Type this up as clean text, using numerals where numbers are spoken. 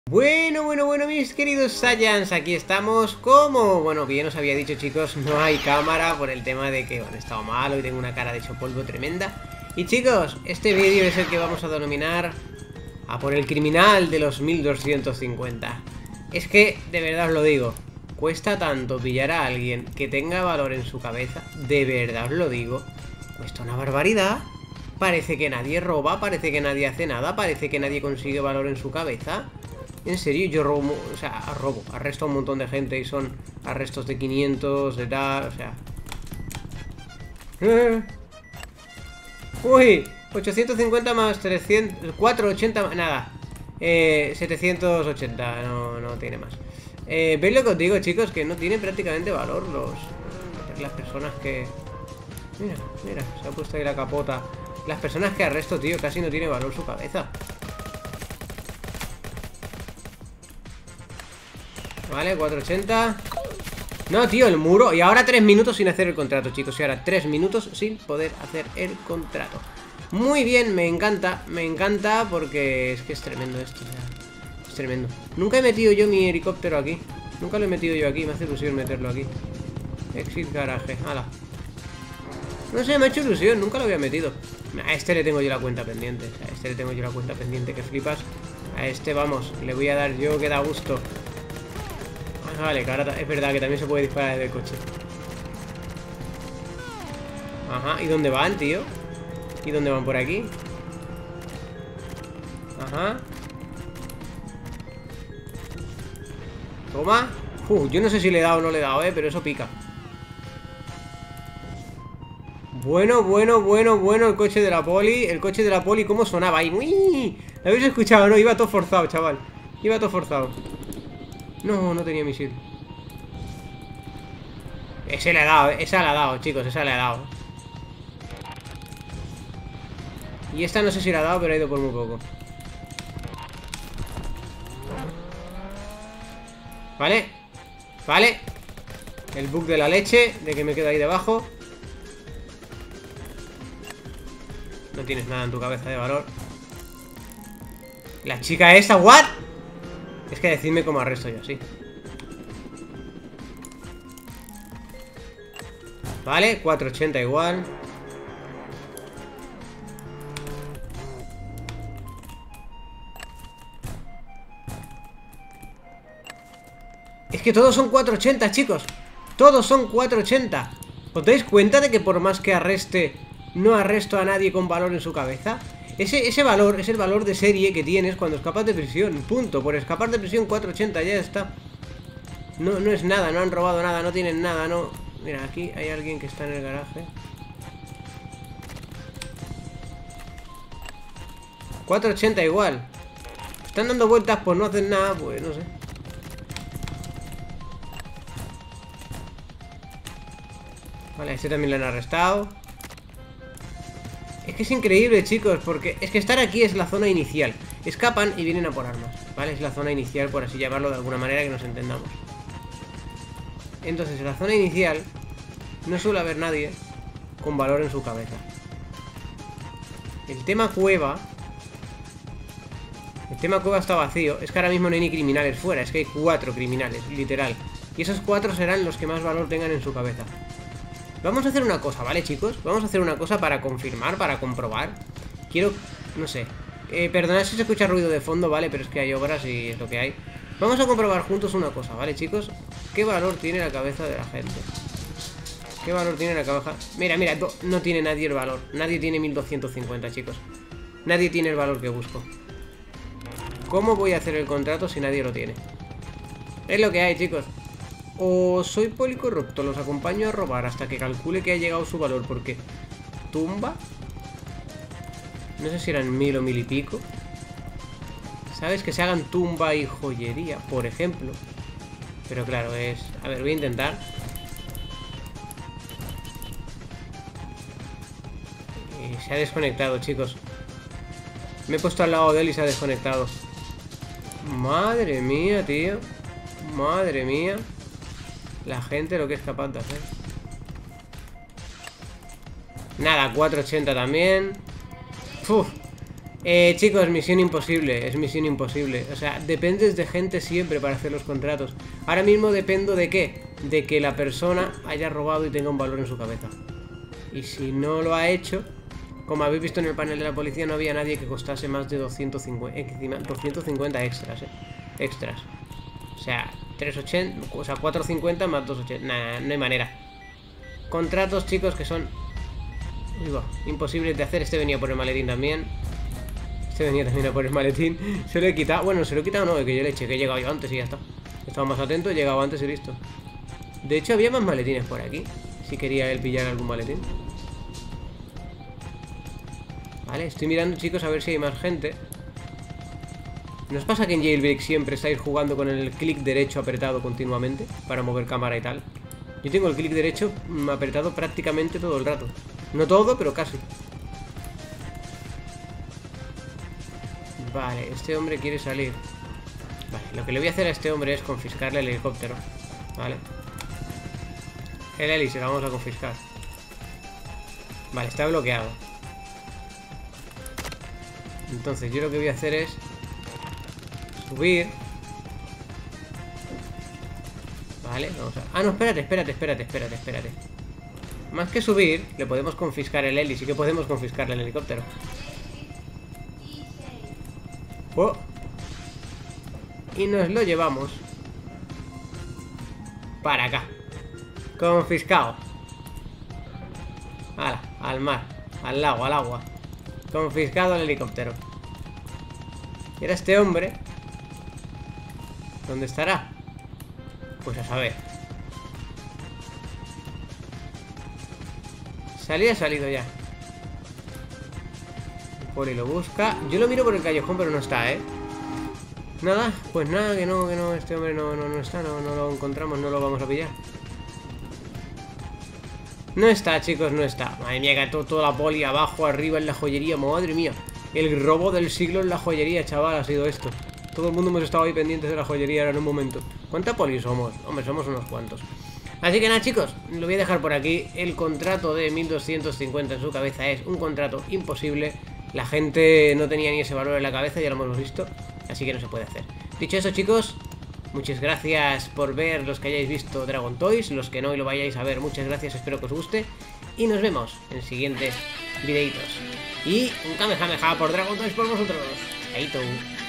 Bueno, mis queridos Saiyans, aquí estamos. Como, bueno, bien os había dicho, chicos, no hay cámara por el tema de que, bueno, he estado malo y tengo una cara de hecho polvo tremenda. Y chicos, este vídeo es el que vamos a denominar a por el criminal de los 1250. Es que, de verdad os lo digo, cuesta tanto pillar a alguien que tenga valor en su cabeza. De verdad os lo digo, cuesta una barbaridad. Parece que nadie roba, parece que nadie hace nada, parece que nadie consigue valor en su cabeza. En serio, yo robo, o sea, arresto a un montón de gente y son arrestos de 500, de tal, o sea. Uy, 850 más 300, 480, nada. 780, no tiene más. ¿Veis lo que os digo, chicos? Que no tienen prácticamente valor las personas que... Mira, se ha puesto ahí la capota. Las personas que arresto, tío, casi no tiene valor su cabeza. Vale, 480. No, tío, el muro. Y ahora 3 minutos sin hacer el contrato, chicos. Y ahora 3 minutos sin poder hacer el contrato. Muy bien, me encanta porque es que es tremendo esto, o sea, es tremendo. Nunca he metido yo mi helicóptero aquí. Nunca lo he metido yo aquí, me hace ilusión meterlo aquí. Exit garaje, hala. No sé, me ha hecho ilusión, nunca lo había metido. A este le tengo yo la cuenta pendiente. O sea, a este le tengo yo la cuenta pendiente, que flipas. A este, vamos, le voy a dar yo que da gusto. Vale, que ahora es verdad que también se puede disparar desde el coche. Ajá, ¿y dónde van, tío? ¿Y dónde van por aquí? Ajá. Toma. Yo no sé si le he dado o no le he dado, pero eso pica. Bueno, el coche de la poli. El coche de la poli, ¿cómo sonaba ahí? ¡Uy! ¿Lo habéis escuchado? No, iba todo forzado, chaval. Iba todo forzado. No tenía misil. Ese le ha dado, esa le ha dado, chicos, esa le ha dado. Y esta no sé si le ha dado, pero ha ido por muy poco. Vale. El bug de la leche, de que me quedo ahí debajo. No tienes nada en tu cabeza de valor. La chica esa, ¿what? Es que decidme cómo arresto yo, sí. Vale, 480 igual. Es que todos son 480, chicos. Todos son 480. ¿Os dais cuenta de que por más que arreste, no arresto a nadie con valor en su cabeza? Ese valor es el valor de serie que tienes cuando escapas de prisión. Punto. Por escapar de prisión 480, ya está. No es nada, no han robado nada, no tienen nada, no. Mira, aquí hay alguien que está en el garaje. 480 igual. Están dando vueltas por no hacer nada, pues no sé. Vale, a este también le han arrestado. Es que es increíble, chicos, porque es que estar aquí es la zona inicial. Escapan y vienen a por armas, ¿vale? Es la zona inicial, por así llamarlo de alguna manera, que nos entendamos. Entonces, en la zona inicial no suele haber nadie con valor en su cabeza. El tema cueva está vacío. Es que ahora mismo no hay ni criminales fuera. Es que hay 4 criminales, literal. Y esos 4 serán los que más valor tengan en su cabeza. Vamos a hacer una cosa, ¿vale, chicos? Vamos a hacer una cosa para confirmar, para comprobar. Quiero, no sé, perdonad si se escucha ruido de fondo, ¿vale? Pero es que hay obras y es lo que hay. Vamos a comprobar juntos una cosa, ¿vale, chicos? ¿Qué valor tiene la cabeza de la gente? ¿Qué valor tiene la cabeza? Mira, no tiene nadie el valor. Nadie tiene 1250, chicos. Nadie tiene el valor que busco. ¿Cómo voy a hacer el contrato si nadie lo tiene? Es lo que hay, chicos. O soy policorrupto, los acompaño a robar hasta que calcule que ha llegado su valor, porque tumba. No sé si eran 1000 o 1000 y pico. ¿Sabes? Que se hagan tumba y joyería, por ejemplo. Pero claro, es... A ver, voy a intentar. Y se ha desconectado, chicos. Me he puesto al lado de él y se ha desconectado. Madre mía, tío. Madre mía. La gente lo que es capaz de hacer. Nada, 480 también. Uf. Chicos, misión imposible, es misión imposible. O sea, dependes de gente siempre para hacer los contratos. Ahora mismo dependo de ¿qué? De que la persona haya robado y tenga un valor en su cabeza. Y si no lo ha hecho, como habéis visto en el panel de la policía, no había nadie que costase más de 250 extras, extras. O sea, 380, o sea, 450 más 280. Nah, no hay manera. Contratos, chicos, que son imposibles de hacer. Este venía por el maletín también. Este venía también a por el maletín. Se lo he quitado. Bueno, se lo he quitado no, que yo le eché, que he llegado yo antes y ya está. Estaba más atento, he llegado antes y listo. De hecho, había más maletines por aquí. Si quería él pillar algún maletín. Vale, estoy mirando, chicos, a ver si hay más gente. ¿No os pasa que en Jailbreak siempre estáis jugando con el clic derecho apretado continuamente para mover cámara y tal? Yo tengo el clic derecho apretado prácticamente todo el rato. No todo, pero casi. Vale, este hombre quiere salir. Vale, lo que le voy a hacer a este hombre es confiscarle el helicóptero. Vale. El hélice lo vamos a confiscar. Vale, está bloqueado. Entonces yo lo que voy a hacer es subir. Vale, vamos a... Ah, no, espérate. Más que subir, le podemos confiscar el hélice. Sí que podemos confiscarle el helicóptero. Oh. Y nos lo llevamos para acá. Confiscado. Hala, al mar, al lago, al agua. Confiscado el helicóptero. ¿Y ahora este hombre? ¿Dónde estará? Pues a saber. Ha salido ya. El poli lo busca. Yo lo miro por el callejón, pero no está, ¿eh? Nada, pues nada, que no, este hombre no está, no lo encontramos, no lo vamos a pillar. No está, chicos, no está. Madre mía, que toda la poli abajo, arriba en la joyería, madre mía. El robo del siglo en la joyería, chaval, ha sido esto. Todo el mundo hemos estado ahí pendientes de la joyería ahora en un momento. ¿Cuánta poli somos? Hombre, somos unos cuantos. Así que nada, chicos, lo voy a dejar por aquí. El contrato de 1250 en su cabeza es un contrato imposible. La gente no tenía ni ese valor en la cabeza, ya lo hemos visto. Así que no se puede hacer. Dicho eso, chicos, muchas gracias por ver, los que hayáis visto Dragon Toys. Los que no y lo vayáis a ver, muchas gracias, espero que os guste. Y nos vemos en siguientes videitos. Y un Kamehameha por Dragon Toys por vosotros. Chaito.